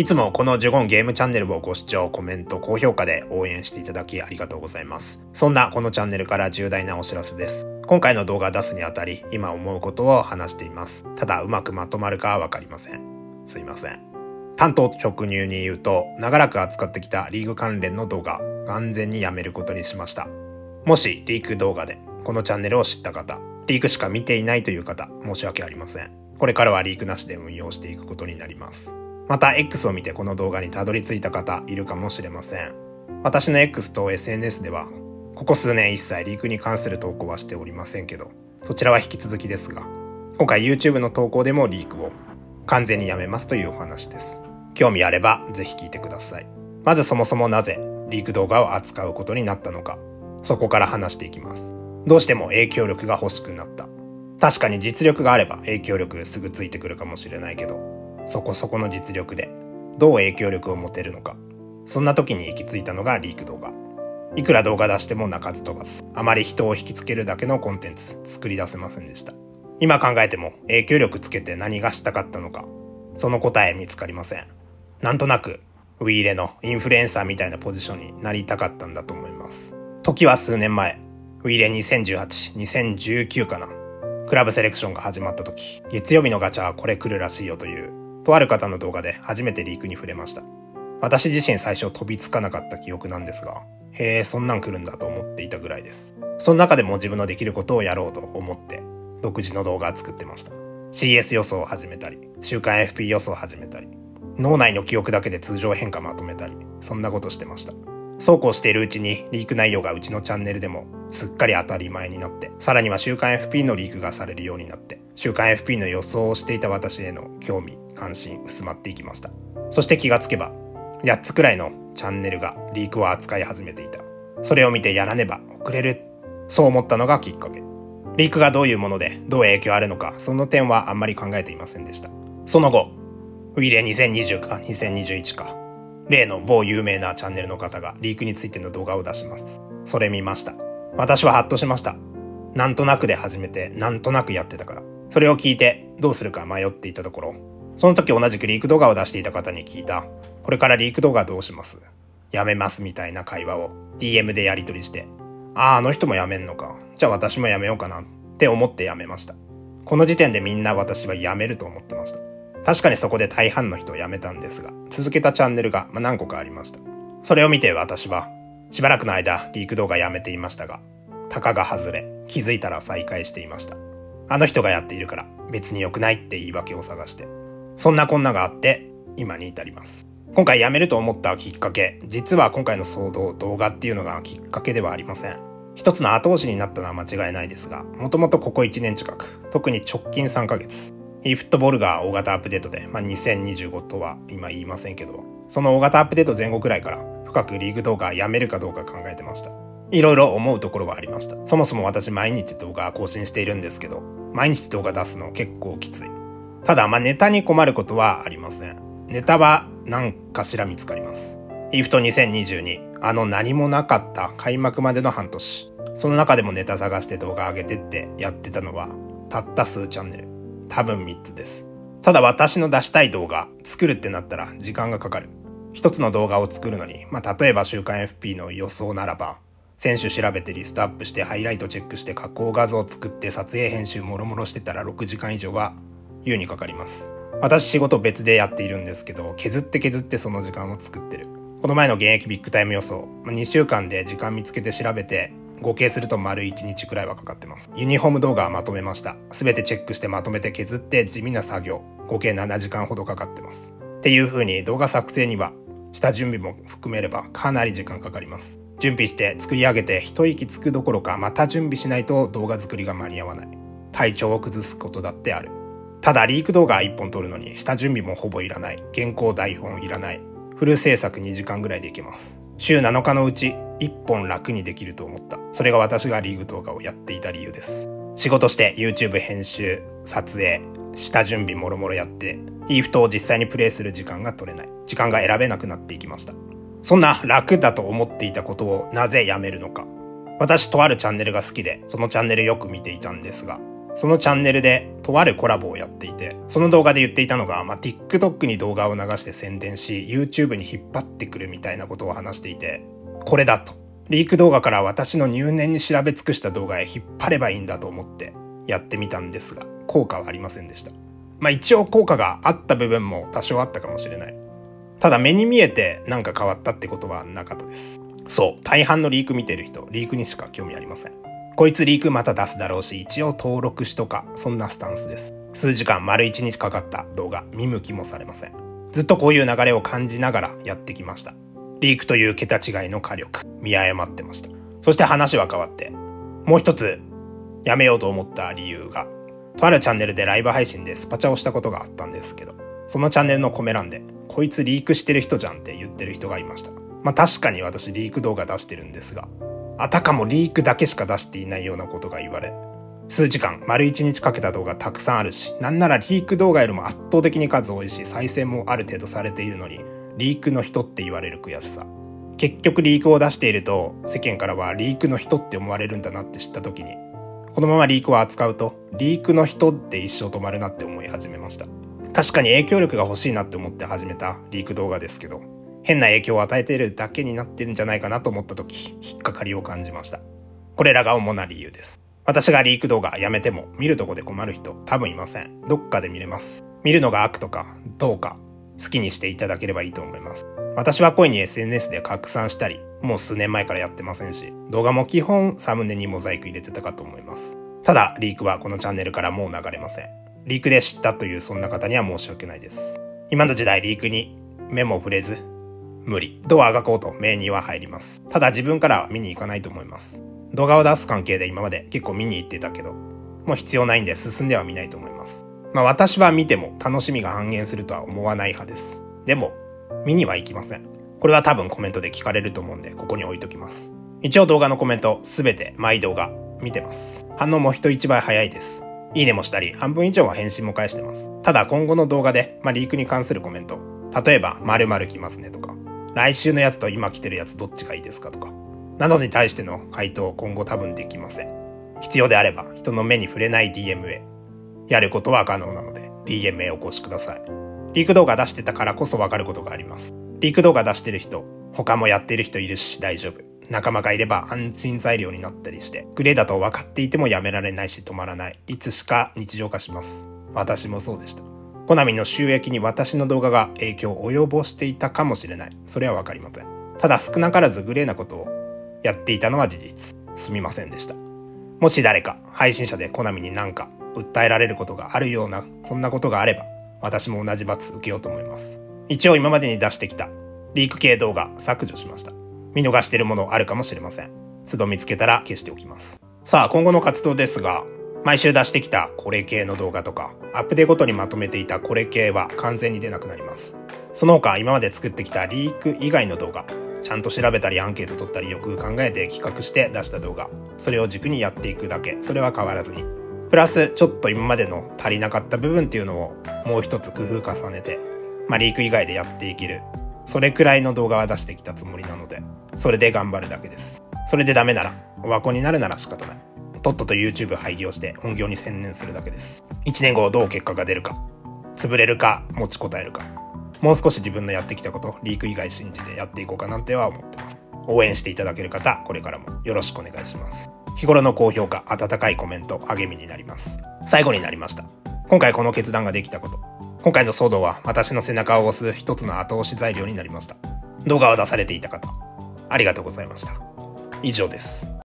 いつもこのジュゴンゲームチャンネルをご視聴、コメント、高評価で応援していただきありがとうございます。そんなこのチャンネルから重大なお知らせです。今回の動画出すにあたり、今思うことを話しています。ただうまくまとまるかはわかりません。すいません。単刀直入に言うと、長らく扱ってきたリーグ関連の動画、完全にやめることにしました。もしリーク動画でこのチャンネルを知った方、リークしか見ていないという方、申し訳ありません。これからはリークなしで運用していくことになります。また X を見てこの動画にたどり着いた方いるかもしれません。私の X と SNS ではここ数年一切リークに関する投稿はしておりませんけど、そちらは引き続きですが、今回 YouTube の投稿でもリークを完全にやめますというお話です。興味あればぜひ聞いてください。まずそもそもなぜリーク動画を扱うことになったのか、そこから話していきます。どうしても影響力が欲しくなった。確かに実力があれば影響力すぐついてくるかもしれないけど、そこそこの実力でどう影響力を持てるのか、そんな時に行き着いたのがリーク動画。いくら動画出しても鳴かず飛ばず、あまり人を引きつけるだけのコンテンツ作り出せませんでした。今考えても影響力つけて何がしたかったのか、その答え見つかりません。なんとなくウィーレのインフルエンサーみたいなポジションになりたかったんだと思います。時は数年前、ウィーレ2018、2019かな。クラブセレクションが始まった時、月曜日のガチャはこれ来るらしいよというとある方の動画で初めてリークに触れました。私自身最初飛びつかなかった記憶なんですが、へえ、そんなん来るんだと思っていたぐらいです。その中でも自分のできることをやろうと思って独自の動画を作ってました。CS 予想を始めたり、週間 FP 予想を始めたり、脳内の記憶だけで通常変化まとめたり、そんなことしてました。そうこうしているうちにリーク内容がうちのチャンネルでもすっかり当たり前になって、さらには週間 FP のリークがされるようになって、週間 FP の予想をしていた私への興味、関心薄まっていきました。そして気がつけば8つくらいのチャンネルがリークを扱い始めていた。それを見てやらねば遅れる、そう思ったのがきっかけ。リークがどういうものでどう影響あるのか、その点はあんまり考えていませんでした。その後ウィーレ2020か2021か、例の某有名なチャンネルの方がリークについての動画を出します。それ見ました。私はハッとしました。なんとなくで始めてなんとなくやってたから。それを聞いてどうするか迷っていたところ、その時同じくリーク動画を出していた方に聞いた、これからリーク動画どうします？やめますみたいな会話を DM でやり取りして、あの人もやめんのか、じゃあ私もやめようかなって思ってやめました。この時点でみんな私はやめると思ってました。確かにそこで大半の人をやめたんですが、続けたチャンネルが何個かありました。それを見て私はしばらくの間リーク動画やめていましたが、タカが外れ気づいたら再開していました。あの人がやっているから別に良くないって言い訳を探して、そんなこんながあって今に至ります。今回やめると思ったきっかけ、実は今回の騒動、動画っていうのがきっかけではありません。一つの後押しになったのは間違いないですが、もともとここ1年近く、特に直近3ヶ月、eFootball フットボールが大型アップデートで、2025とは今言いませんけど、その大型アップデート前後くらいから深くリーグ動画やめるかどうか考えてました。いろいろ思うところはありました。そもそも私毎日動画更新しているんですけど、毎日動画出すの結構きつい。ただネタに困ることはありません。ネタは何かしら見つかります。eFoot2022、何もなかった開幕までの半年、その中でもネタ探して動画上げてってやってたのはたった数チャンネル、多分3つです。ただ私の出したい動画作るってなったら時間がかかる。一つの動画を作るのに、例えば週刊 FP の予想ならば、選手調べてリストアップしてハイライトチェックして加工画像を作って撮影編集もろもろしてたら6時間以上は優にかかります。私仕事別でやっているんですけど、削ってその時間を作ってる。この前の現役ビッグタイム予想、2週間で時間見つけて調べて合計すると丸1日くらいはかかってます。ユニフォーム動画はまとめました。すべてチェックしてまとめて削って地味な作業、合計7時間ほどかかってます。っていう風に動画作成には下準備も含めればかなり時間かかります。準備して作り上げて一息つくどころか、また準備しないと動画作りが間に合わない。体調を崩すことだってある。ただリーク動画1本撮るのに下準備もほぼいらない。原稿台本いらない。フル制作2時間ぐらいでいけます。週7日のうち1本楽にできると思った。それが私がリーグ動画をやっていた理由です。仕事して YouTube 編集、撮影、下準備もろもろやって、eFootを実際にプレイする時間が取れない。時間が選べなくなっていきました。そんな楽だと思っていたことをなぜやめるのか。私とあるチャンネルが好きで、そのチャンネルよく見ていたんですが、 そのチャンネルでとあるコラボをやっていて、その動画で言っていたのが、TikTok に動画を流して宣伝し YouTube に引っ張ってくるみたいなことを話していて、これだと。リーク動画から私の入念に調べ尽くした動画へ引っ張ればいいんだと思ってやってみたんですが、効果はありませんでした。一応効果があった部分も多少あったかもしれない。ただ目に見えてなんか変わったってことはなかったです。そう、大半のリーク見てる人、リークにしか興味ありません。こいつリークまた出すだろうし、一応登録しとか、そんなスタンスです。数時間丸1日かかった動画、見向きもされません。ずっとこういう流れを感じながらやってきました。リークという桁違いの火力、見誤ってました。そして話は変わって、もう一つやめようと思った理由が、とあるチャンネルでライブ配信でスパチャをしたことがあったんですけど、そのチャンネルのコメ欄で、こいつリークしてる人じゃんって言ってる人がいました。確かに私リーク動画出してるんですが、あたかもリークだけしか出していないようなことが言われ、数時間丸1日かけた動画たくさんあるし、なんならリーク動画よりも圧倒的に数多いし、再生もある程度されているのに、リークの人って言われる悔しさ。結局リークを出していると、世間からはリークの人って思われるんだなって知った時に、このままリークを扱うと、リークの人って一生止まるなって思い始めました。確かに影響力が欲しいなって思って始めたリーク動画ですけど、変な影響を与えているだけになってるんじゃないかなと思った時、引っかかりを感じました。これらが主な理由です。私がリーク動画やめても見るとこで困る人多分いません。どっかで見れます。見るのが悪とかどうか好きにしていただければいいと思います。私は故意に SNS で拡散したり、もう数年前からやってませんし、動画も基本サムネにモザイク入れてたかと思います。ただリークはこのチャンネルからもう流れません。リークで知ったというそんな方には申し訳ないです。今の時代リークに目も触れず無理。どうあがこうと目には入ります。ただ自分からは見に行かないと思います。動画を出す関係で今まで結構見に行ってたけど、もう必要ないんで進んでは見ないと思います。私は見ても楽しみが半減するとは思わない派です。でも見には行きません。これは多分コメントで聞かれると思うんでここに置いときます。一応動画のコメントすべて毎動画見てます。反応も人一倍早いです。いいねもしたり半分以上は返信も返してます。ただ今後の動画で、リークに関するコメント、例えば〇〇来ますねとか、来週のやつと今来てるやつどっちがいいですかとかなどに対しての回答今後多分できません。必要であれば人の目に触れない DM へやることは可能なので DM へお越しください。リーク動画出してたからこそわかることがあります。リーク動画出してる人、他もやってる人いるし大丈夫。仲間がいれば安心材料になったりして、グレーだと分かっていてもやめられないし止まらない。いつしか日常化します。私もそうでした。コナミの収益に私の動画が影響を及ぼしていたかもしれない。それはわかりません。ただ少なからずグレーなことをやっていたのは事実。すみませんでした。もし誰か配信者でコナミに何か訴えられることがあるような、そんなことがあれば、私も同じ罰受けようと思います。一応今までに出してきたリーク系動画削除しました。見逃してるものあるかもしれません。都度見つけたら消しておきます。さあ今後の活動ですが、毎週出してきたこれ系の動画とか、アップデートごとにまとめていたこれ系は完全に出なくなります。その他今まで作ってきたリーク以外の動画、ちゃんと調べたりアンケート取ったりよく考えて企画して出した動画、それを軸にやっていくだけ、それは変わらずに。プラスちょっと今までの足りなかった部分っていうのをもう一つ工夫重ねて、リーク以外でやっていける、それくらいの動画は出してきたつもりなので、それで頑張るだけです。それでダメなら、オワコンになるなら仕方ない。とっとと YouTube 廃業して本業に専念するだけです。1年後どう結果が出るか、潰れるか持ちこたえるか、もう少し自分のやってきたこと、リーク以外信じてやっていこうかなんては思ってます。応援していただける方、これからもよろしくお願いします。日頃の高評価、温かいコメント、励みになります。最後になりました。今回この決断ができたこと、今回の騒動は私の背中を押す一つの後押し材料になりました。動画を出されていた方、ありがとうございました。以上です。